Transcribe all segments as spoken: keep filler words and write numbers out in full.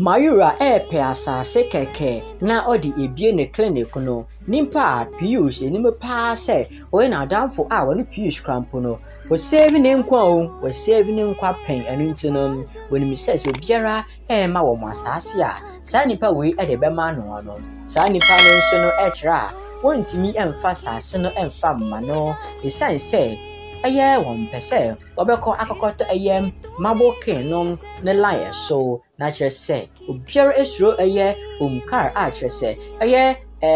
Mayura e pe asase keke na odi ebie ne clinic no nimpa Piyush enim pa se o na adamfo a woni Piyush krampo no o save ne nkwa o o save ne nkwa pen anu nti no woni mi se so biara e ma wo asase a sa nipa we e de be ma no no sa nipa no nso no e kira wontimi emfa sase no emfa mma no esan se eye won pese obeko akokoto eye maboke no ne lie so na kire se obiara esuro eye Omkar a kire se eye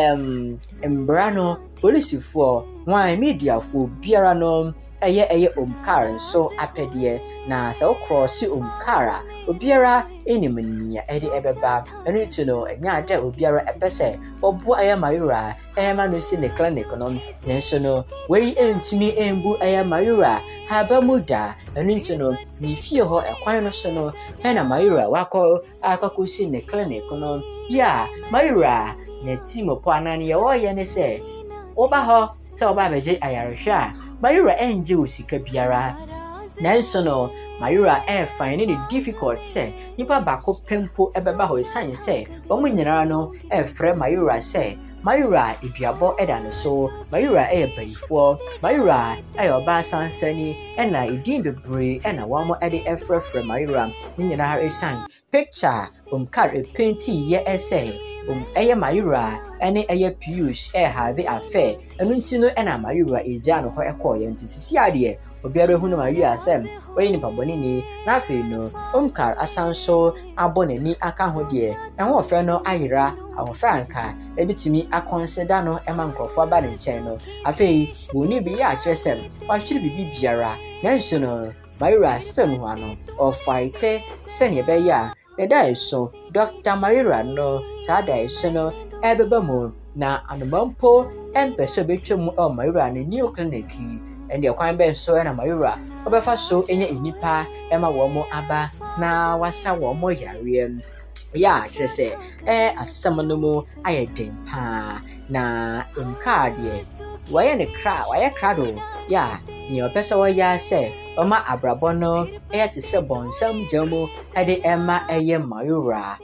em embrano police for wan media for biara no eye eye Omkar so apedie na se o cross Omkara obiara enimnia ede ebeba enu tu no enya ade obiara epese obo eye Mayura eye ma no si ne clinic no na so no we entumi embu eye Mayura ha ba muda enu tu no ni fie ho ekwan no so no na Mayura wako akako si ne clinic no ya Mayura na team opo anani ye wo ye ne se oba ho se oba beje ayarehwa Mayura enje osika biara nanso no Mayura e find it difficult say nipa bako pempo ebeba ho san say omo nyina no e frɛ Mayura say Mayura eduabo eda no so Mayura e bayifo Mayura e oba sansani e na edin bebre e na wamo e de e frɛ frɛ Mayura ni nyina ha esan picture Omkar e painti ye essay um eye Mayura ene eye Piyush e have affair enu nti no e na Mayura eja no ho e call ye nti sisi ade obiara hu no Mayura asem oyi ni paboni ni na afi no Omkar asanso abonani aka ho de e ho fe no ayira ahofa anka ebitimi akonsida no e ma nkrofo aba ne nchen no afi boni bi ya akresem wa hwiri bibi biara nanso no Mayura sem ho ano o fight se ne be ya ne dai so Doctor Mayura no sa dai so no ebeba mu na anomampo empese betwem o Mayura ne new clinic and the kwan ben so na Mayura obefa so enye enipa ema wo mo aba na wasa wo mo yare ya kire se eh asam no mu ayeden pa na Omkar de waye ne kra waye kra do ya ni opese wo ya se oma abrabo no eh te se bonsam jamu ede ema eye Mayura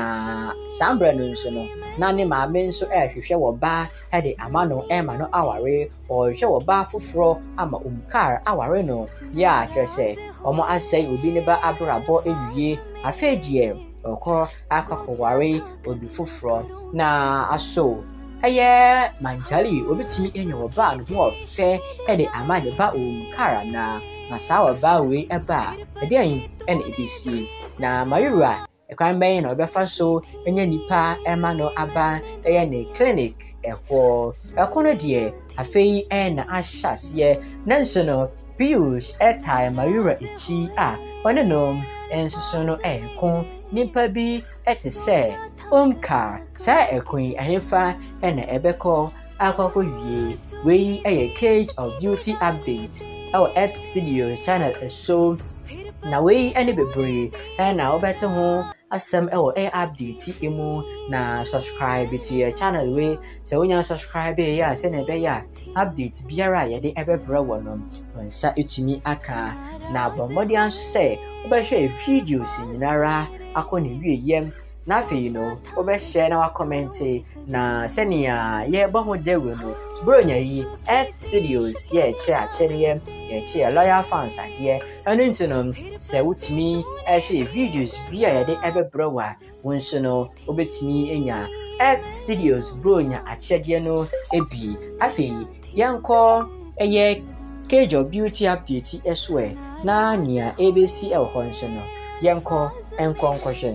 na sambre no nso no na ne maame nso e hwehwe wo ba ede amano e ma no aware o hwehwe wo ba foforo ama Omkar aware no ya kire se omo asai obi ne ba abrabo ewie afedie okọ akọkọware obi foforo na aso eye manjali obitimi enye wo ba no ho ofe ede amade ba Omkar na na sawa ba we eba ede yin ene ebisi na Mayura ekwan ben na obefa so enye nipa ema no aba eye ne clinic ekwo ekwo no de afei e na ahyase nanso no Piyush etai Mayura echi a one no enso so no ekon nipa bi etese Omkar sa ekon ahefa ena ebeko akoko wie we eye Cage of Beauty update our at studio channel so na we ene bebre na obete ho asem e wo e update emu na subscribe to your channel we se wonya subscribe ya se na be ya update biara ye de ebebra wono onsa etumi aka na bomodi anso se obehwe videos nyinara akoni wie yem na afi no obe share na wa comment na senia ye bo ho dewe no bronya yi at studios ye che a che ye ye che loyal fans ade anu nti no se wutimi ehwe videos bia ye de ebebra wa wonso no obetimi enya at studios bronya a che de no ebi afi yanko eye Cage of Beauty update eswe na nia A B C e ho nso no yanko enko nkohwe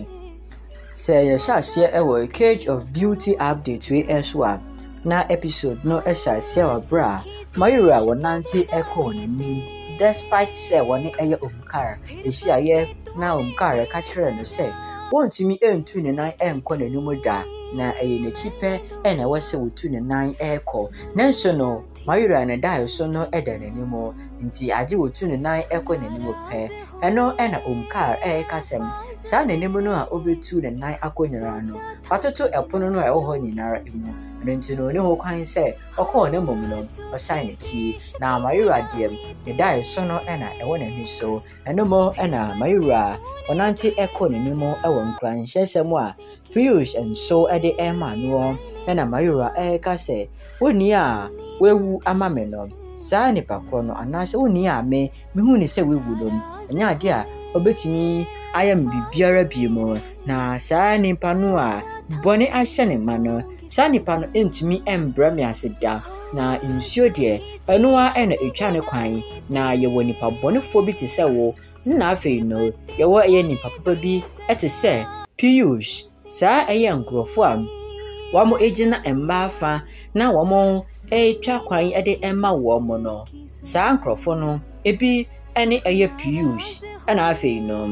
say ye shase e wo Cage of Beauty update we eswa na episode no esha se wa bra Mayura wonanti eko ni despite say woni eye Omkar ehia ye na Omkar ka kire no say wontimi entu ne nan enko nanum da na eye ne chipe e na wase wotu ne nan eko nanso no Mayura ne dai so no eda nanimo nti age wotu ne nan eko nanimo pe eno e na Omkar e kasem sa nanimo no a obetu ne nan akonyara no atoto epono no e wo ho nyinara emu nti no ne ho kwan sɛ ɔkɔ ne mom no ɔsan ne chi na Mayura deɛ ne dai so no ɛna ɛwɔ n'ani so ɛno mo ɛna Mayura ɔnante ɛkɔ ne nim ɛwɔ nkran hyɛsɛm a Piyush nso ɛde ɛma no ɛna Mayura ɛka sɛ woni a wewu ama me no saa nipa koro no anaasɛ woni a me mehu ne sɛ wewu no ɛnya ade a obetumi ayɛ me bibiara bi mu na saa nipa no a bɔne ahyɛ ne ma no saa nipa no entumi embra me ase da na nsuo deɛ ɛno a ɛna etwa ne kwan na yɛwɔ nipa bɔnefo bi te sɛ wo na afei no yɛwɔ ɛyɛ nipa papa bi ɛte sɛ Piyush saa ɛyɛ nkurɔfo a wɔn egyina mmaa fa na wɔn etwa kwan ɛde ɛma wɔn no saa nkurɔfo no ebi ɛne ɛyɛ Piyush ɛna afei no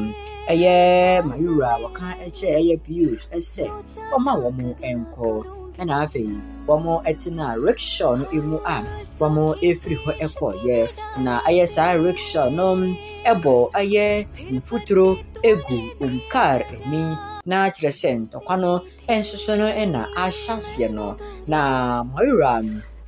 ɛyɛ Mayura wɔka ɛkyerɛ ɛyɛ Piyush ɛsɛ ɔma wɔn ɛnkɔ ɛna afei wɔn ɛtena rickshaw no emu a wɔn efiri hɔ ɛkɔɔyɛ na ɛyɛ saa rickshaw no ɛbɔ ɛyɛ mfuturo egu Omkar ani na kyerɛ sɛ ntɔkwa no ɛnsoso no ɛna ahyɛseɛ no na Mayura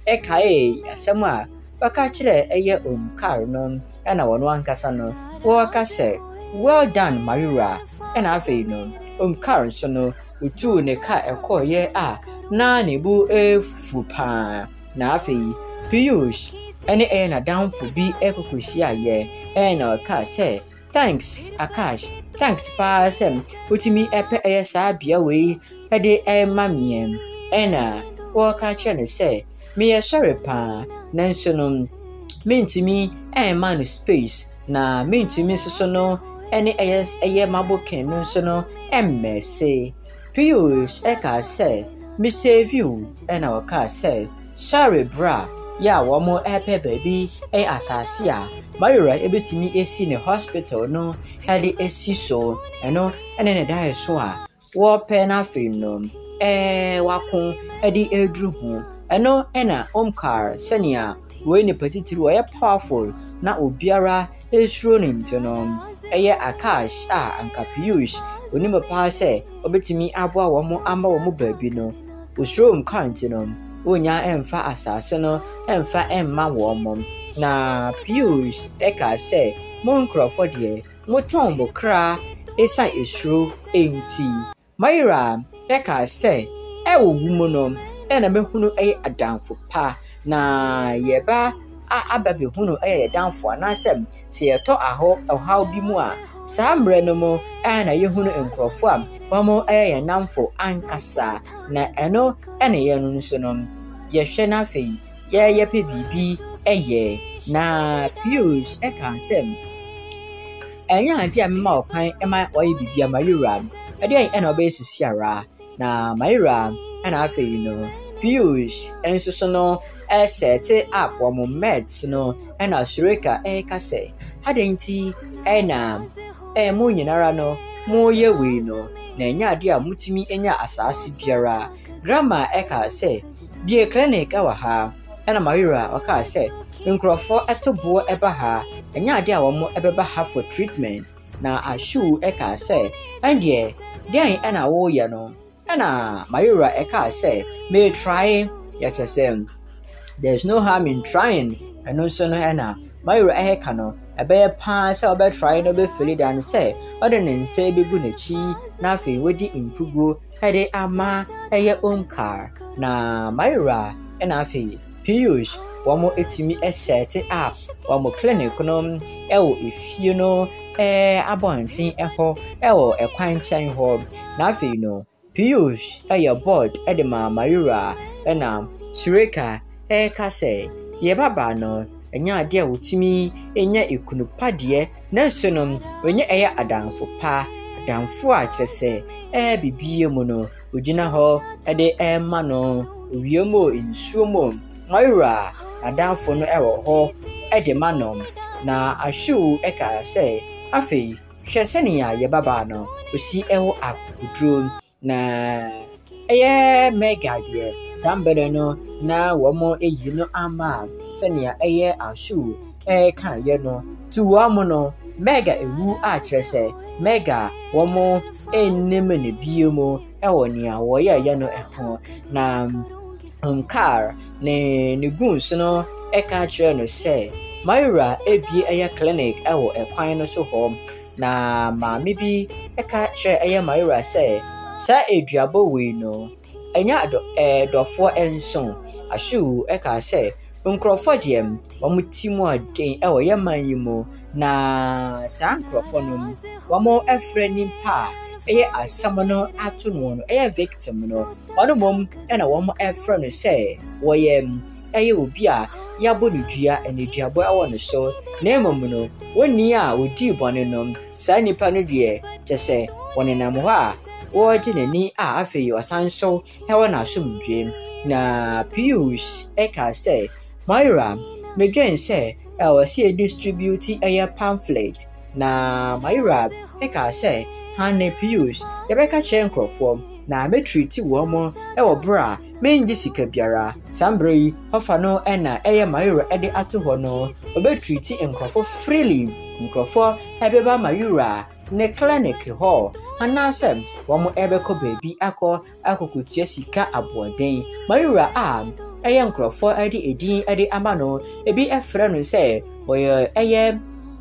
ɛkae asɛm a wɔka kyerɛ ɛyɛ Omkar no ɛna wɔn ankasa no wɔka sɛ well done Mayura ɛna afei no Omkar nso no otu ne ka ɛkɔɔyɛ a na ne bu efu paa na afei Piyush ɛne ɛyɛ n'adamfo bi ɛkɔkɔhyia yɛ ɛna ɔka sɛ thanks Akash thanks paa sɛ wotumi ɛpɛ ɛyɛ saa bea wei ɛde ɛma meɛ ɛna wɔka kyerɛ ne sɛ meyɛ sorry paa nanso no mentumi ɛma no space na mentumi soso no ɛne ɛyɛ ɛyɛ maboken no nso no ɛmmɛse Piyush ɛka sɛ me save you ɛna wɔka sɛ sorry bra ya wɔn ɛpɛ baabi ɛyɛ asase a Mayura ebetumi esi ne hospital no ɛde esi so ɛno ɛne ne dae so a wɔpɛ na afei no ɛɛ wako ɛde eduru ho ɛno ɛna Omkar sɛnea wɔyɛ ne Pt two wɔyɛ powerful na obiara esuro ne nti no ɛyɛ Akash a anka Piyush onim paa sɛ obetumi aboa wɔn ama wɔn baabi no osuro Omkar nti no onya ɛmfa asase no ɛmfa ɛmma wɔn na Piyush ɛka sɛ mo nkurɔfo deɛ mo tɔn mo kra esa esuro enti Mayura ɛka sɛ ɛwɔ wu mu no ɛna mehunu ɛyɛ adamfo pa na yɛba aba behunu ɛyɛ adamfo anaasɛ sɛ yɛtɔ aho ɔhaw bi mu a saa mmerɛ no mu ɛna yɛhunu nkurɔfo a wɔn ɛyɛ yɛn namfo ankasa na ɛno ɛna yɛn no nso no yɛhwɛ na afei yɛyɛ pɛ biribi ɛyɛ na Piyush ɛka sɛ ɛnyɛ ade a mema ɔkwan ɛma ɔyɛ biribi a Mayura ɛdeɛ ɛna ɔbɛyɛ sisi ara na Mayura ɛna afei no Piyush ɛnso so no ɛsɛte up wɔn meds no ɛna Sureka ɛka sɛ adɛn nti ɛna ɛɛ mo nyinara no mo yɛ wei no na ɛnyɛ ade a mutumi ɛnya asase biara grandma ɛka sɛ bie clinic ɛwɔ ha ɛna Mayura ɔka sɛ nkurɔfo ɛto boɔ ɛba ha ɛnyɛ ade a wɔn ɛbɛba ha for treatment na ahyew ɛka sɛ ɛndeɛ deɛn ɛna wɔreyɛ no ɛna Mayura ɛka sɛ may try yɛkyɛ sɛ there's no harm in trying ɛno nso no ɛna Mayura ɛka no ɛbɛyɛ paa sɛ ɔbɛtry no bɛfili dan sɛ ɔde ne nsa bɛgu n'akyi na afei wɔdi mpugo ɛde ama ɛyɛ Omkar na Mayura ɛna afei Piyush wɔn etumi ɛsɛte up wɔn clinic no ɛwɔ efie no ɛɛ abɔnten ɛhɔ ɛwɔ ɛkwan nkyɛn hɔ na afei no Piyush ɛyɛ board ɛde ma Mayura ɛna Sureka ɛka sɛ yɛ baba no ɛnyɛ ade a wotumi ɛnya ekunu padeɛ nanso no wɔnyɛ ɛyɛ adamfo pa adamfo a kyerɛ sɛ ɛɛ bibie mu no ogyina hɔ ɛde ɛma no owie mu nsuo mu Mayura adamfo no ɛwɔ hɔ ɛde ma no na ahyew ɛka sɛ afei hwɛ sɛnea yɛ baba no osi ɛwɔ akoduro na ɛyɛ mega deɛ sambere no na wɔn eyi no ama sɛnea ɛyɛ ahyew ɛka yɛ no tu wɔn no mega ewu a kyerɛ sɛ mega wɔn ɛnnem ne bie mu ɛwɔ nea wɔyɛ yɛ no ɛho na Omkar ne ne guns no eka kire no se Mayura ebie eye clinic ewo ekwan no so ho na maame bi eka kire eye Mayura se sa eduabo we no enya do eh dofo enson ahwu eka se nkrofo dem wo timu aden ewo ye manyimu na sa nkrofo no wo efre nimpa eye asam no ato no no eye victim no ono mom ena wo efre no se wo ye eye obi a yabo ne dua ene duabo ewo no so na emom no woni a odi bone no sa nipa no de kyese woni nam ho a wo ginani a afei wasanso ewo na asomdwe na Pius eka se Mayura medwen se e wo se distribute eye pamphlet na Mayura eka se Hane Pius yebeka kire nkrofo na me treat wo mo e wo bra menji sika biara sambre yi hofa no ena eye Mayura ede ato ho no obe treat nkrofo freely nkrofo ebeba Mayura ne clinic ho anasem wo mo ebeko baby akọ akokotua sika aboden Mayura a eye nkrofo ede edin ede ama no ebi efre no se oye eye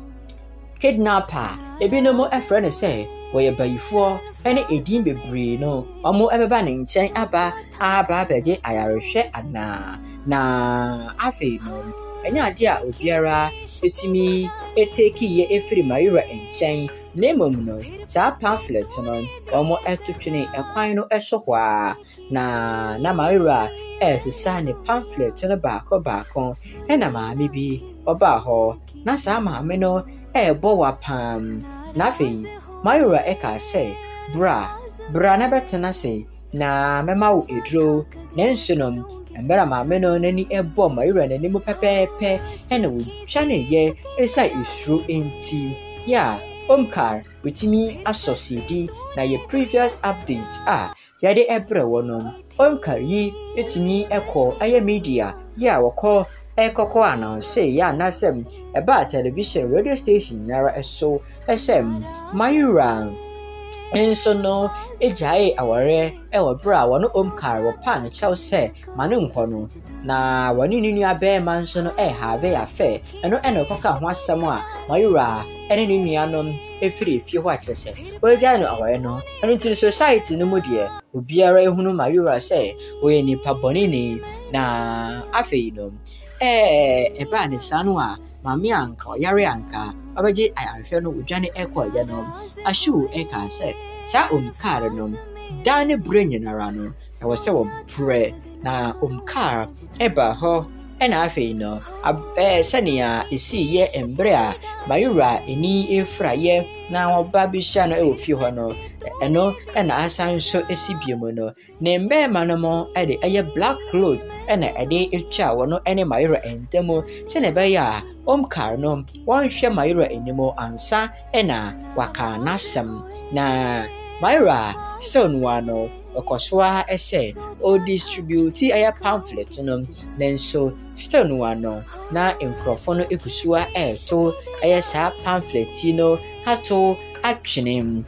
kidnapper ebi no mo efre no se woye bayifo ene edin bebre no omo ebeba ne nchen aba aba beje ayarehwe ana na afi no enya ade a obiara etimi eteki ye efiri Mayura enchen nemom no sa pamphlet no omo etotwene ekwan no ehwohwa na na Mayura esisa ne pamphlet no baako baako ena maame bi oba ho na sa maame no ebo wapam na afi Mayura eka se bra bra na betena se na mema wo edro nenso no embera maame no nani ebo Mayura nani mu pepepe ena wo chane ye esa isru enti ya Omkar witimi associate na ye previous updates ah yade ebre wonom Omkar yi etimi eko aye media ya woko ekoko announce ya nasem eba television radio station nara eso esem Mayura enso no ejae aware ewo bra wono Omkar wo pan chaw se manu nkono na wani ninu abe manso no e have ya fe eno eno koka ho asem a Mayura ene ninu anom efiri fie ho akyese oja no aware no eno tin society no mu de obiara ehunu Mayura se oye nipa bonini na afei no eh eba ne sanu a mami anka yare anka abaje ayarehwe no odwane ekọ ya no ahwu eka se sa Omkar no dane brain nara no na wo se wo pre na Omkar eba ho ena afei no eh sania esi ye embre a Mayura eni efra ye na oba bisha no e ofie ho no eno ena asan so esi biemo no ne mbema no mo ede eye black cloth ena ede etwa wono ene Mayura entemo se ne be ya Omkar no won hwe Mayura enimo ansa ena waka nasem na Mayura stone wano okoswa ese o distribute aya pamphlet no nenso stone wano na nkrofo no ekusua eto aya sa pamphlet no hato atwenem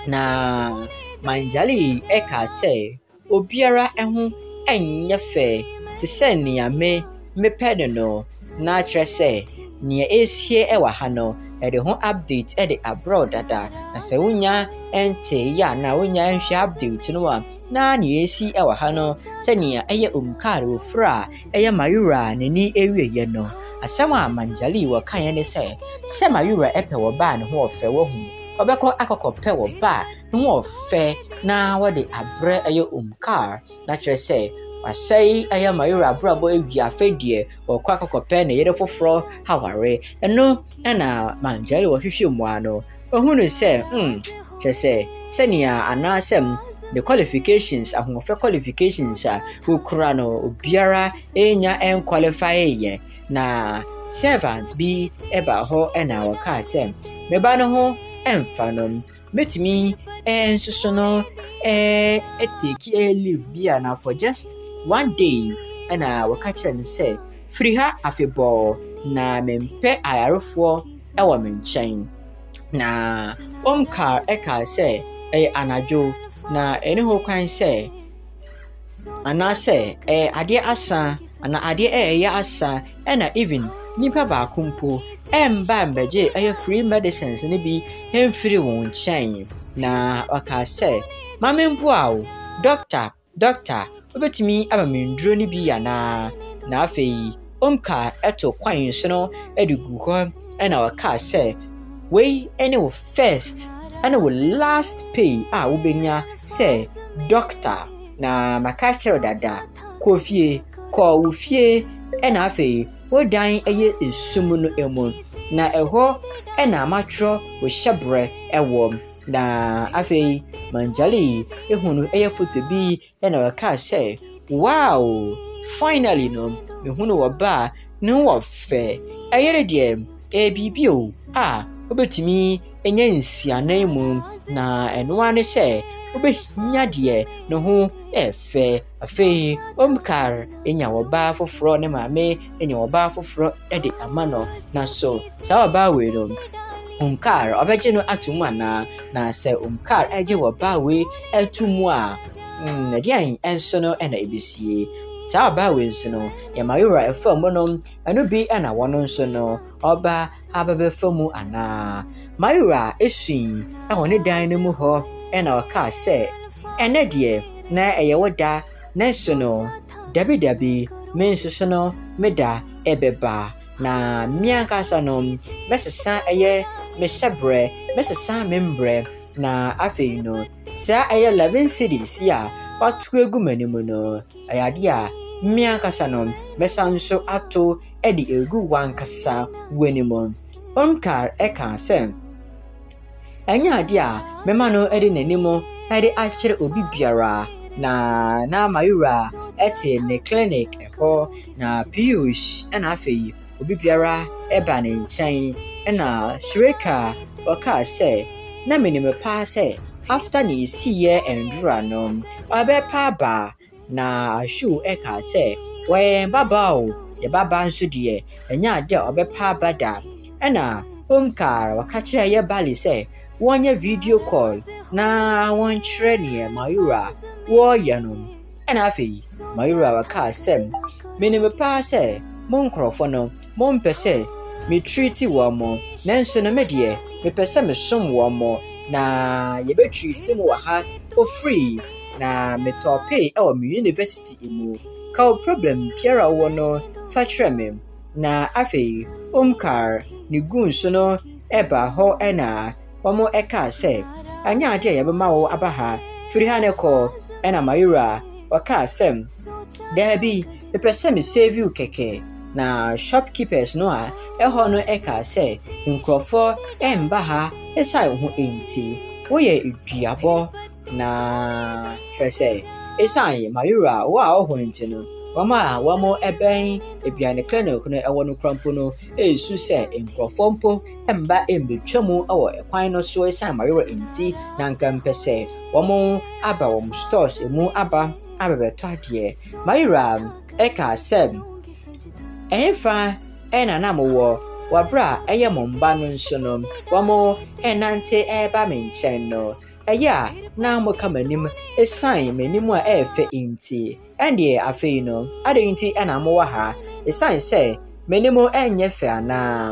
na manjali eka se obiara ehu enye fe te se nia me mepede no na trese nia esie ewa ha no ede ho update ede abroad dada na se unya ente ya na unya nhwe update no wa na ni esi ewa ha no se nia eye Omkar ofra eye Mayura nani ewie ye no asama manjali wa kan ye ne se se Mayura epe wo ba ne ho ofe wo hu obeko akokope wo ba ne ho ofe na wode abre eye Omkar na trese wasai aya Mayura brabo ewi afedie okwa kokope na yere foforo haware eno na manjali wo hwehwe mu ano ohunu se mm chese senia anasem the qualifications ahofe qualifications a ukura no obiara enya en qualify ye na servants bi eba ho ena waka se meba no ho emfa no metimi ensoso no eh eteki a leave bia na for just one day ena waka kire ne se free ha afebo na mempe ayarefo ewo menchen na Omkar eka se e anajo na eni ho kwan se anase eh ade asa ana ade eh ya asa ena even nipa ba kumpo emba mbeje eh free medicines ne bi emfiri won chen na waka say mamempo awo doctor doctor obetimi abamenduro ne bi yana na afei Omkar eto kwan so no edugu ho ena waka say we ene wo first ene wo last pay a wo benya say doctor na makachero dada kofie ko wo fie ena afei wo dan eye esum no emu na eho ena matro wo hyebre ewo na afei manjali ehunu eye photo bi ena waka say wow finally no mehunu wo ba ne wo fe ayere de e bibio a obetimi enya nsianan mu na eno ane se obehnya de ne ho efe afei Omkar enya wo ba foforo ne maame enya wo ba foforo e de amano na so sa ba we no Omkar obeje no atumu ana na se Omkar eje wo ba we atumu a mm na dia enso no ena ebesie sa ba we nso no ya Mayura efam no eno bi ena wono nso no oba ababe famu ana Mayura esun ehone dan ne mu ho ena waka se ene de na eye woda na so no dabi dabi menso so no meda ebeba na miankasa no mesesa eye meshebre mesesa membre na afei no sa eye eleven cities ya watu egu manimu no ayade a miankasa no mesanso ato edi egu wankasa wenimo Omkar eka se enya ade a mema no edi nanimo edi akire obi biara na na Mayura ete ne clinic eho na Piyush ena afei obi biara eba ne nchen ena Shreka waka se na menime pa se after ni siye endura no abe pa ba na ashu eka se we baba o ye baba nso de enya ade obe pa bada ena Omkar waka kire ye bali se wonye video call na won kire ne Mayura wo ye no ena afei Mayura waka sem menime pa se mon krofo no mon pese me treat wo mo nanso na me de me pese me som wo mo na ye be treat mo ha for free na me to pay e wo me university emu ka problem piara wo no fa kire me na afei Omkar ni gun so no eba ho ena omo eka se anya ade ye be ma wo abaha firi ha ne ko ena Mayura waka sem debi me pese me save you keke na shopkeepers no a eho no eka se nkrofo emba ha esai ho enti wo ye eduabo na trese esai Mayura wo a ho enti no wama wamo eben ebiane clinic no ewo no krampo no esu se nkrofo mpo emba embetwamu awo ekwan no so esai Mayura enti na nkampese wamo aba wom stores emu aba abebeto ade Mayura eka sem Enfa ena na mowo wabra eye momba no nso no wamo enante eba menchen no eya na mo kamanim esan manim a efe inti ende afei no ade inti ena mo wa ha esan se menimo enye fe ana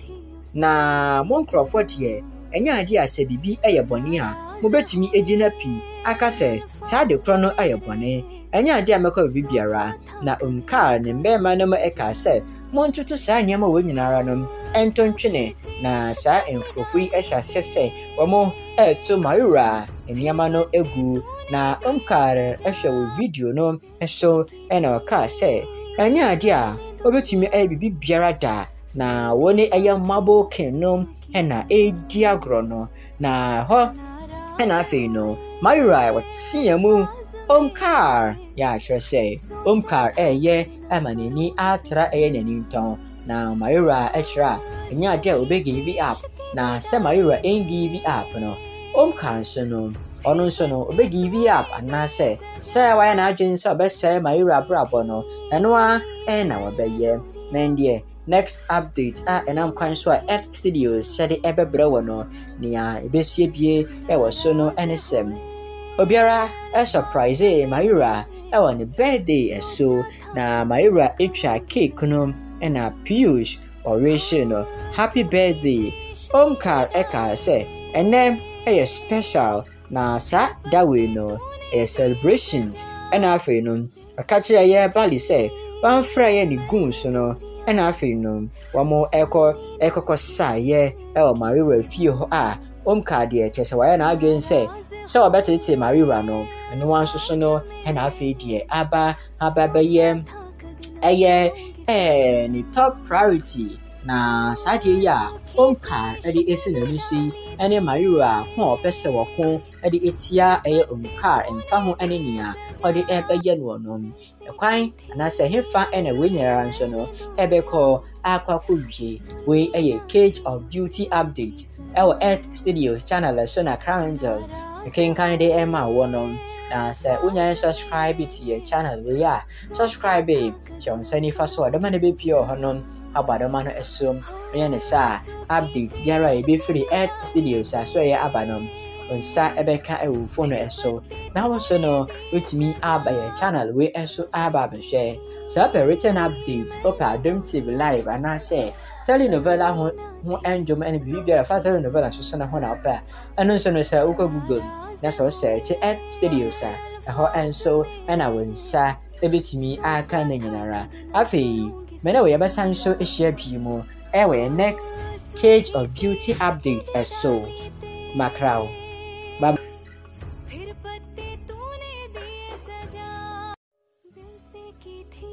na mo nkrofo de enya ade ase bibi eye bone a mo betimi egina pi aka se sa de kro no eye bone enya ade amekọ bibiara na Omkar ne mbema no eka se montutu sa nyama we nyinara no entontwene na sa enkrofo yi ehya sese womo eto Mayura enyama no egu na Omkar ehwe wo video no eso ena ka se enya ade a obetumi e bibiara da na woni eye mabo kenom ena edi agro no na ho ena afei no Mayura watiamu Omkar ya trese Omkar eye amaneni atra eye naninton na Mayura echra nya de obe give up na se Mayura en give up no Omkar so no ono so no obe give up ana se se wa na adwen se obe se Mayura brabo no eno a e na wobeye na ndie next update a enam kwan so a X Studios sede ebe brewo no nia ebesie bie e wo so no enesem obiara a surprise Mayura ɛwɔ ne birthday ɛso na Mayura etwa cake no ɛna Piyush ɔrehye no happy birthday Omkar ɛka sɛ ɛnɛ ɛyɛ special na saa dawe no ɛyɛ celebrations ɛna afei no ɔka kyerɛ yɛ bali sɛ wɔamfra yɛ ne goons no ɛna afei no wɔn ɛkɔ ɛkɔkɔ saa yɛ ɛwɔ Mayura fie hɔ a Omkar deɛ kyerɛ sɛ wɔyɛ n'adwene sɛ sɛ wɔbɛtete Mayura no ɛno wɔn nso so no ɛna afei deɛ aba aba bɛyɛ ɛyɛ ɛɛ ne top priority na saa deɛ yi a Omkar ɛde esi n'ani so yi ɛne Mayura ho a ɔpɛ sɛ wɔko ɛde etia ɛyɛ Omkar mfa ho ɛne nea ɔde ɛbɛyɛ no no ɛkwan anaasɛ hefa ɛna wei nyinara nso no ɛbɛkɔ akɔ akɔwie wei ɛyɛ Cage of Beauty update ɛwɔ Earth Studios channel so na Crown Angel ɛkenkan de ɛma wɔ no na sɛ wonya subscribe to your channel wei a subscribe hwɛ nsa nifa so ɔdɔma no bɛpie wɔ hɔ no aba dɔma no ɛsom ɔyɛ ne saa update biara a ɛbɛfiri Earth Studios a so ɛyɛ aba no nsa ɛbɛka ɛwɔ phone no ɛso na wo so no wotumi aba yɛ channel wei ɛso aba abɛhwɛ saa pɛ written update ɔpɛ Adom T V live anaasɛ telenovela ho ho ɛndwom ɛne biribi biara fa telenovela so so na ho na ɔpɛ a ɛno nso no sɛ wokɔ Google na sɛ wɔsearch Earth Studios a ɛhɔ ɛnso ɛna wo nsa ɛbɛtumi aka na nyinara afei mene wo yɛbɛsan nso ahyia pii mu ɛwɔ yɛ next Cage of Beauty update ɛso makraw फिर पत्ते तूने दिए सजा दिल से की थी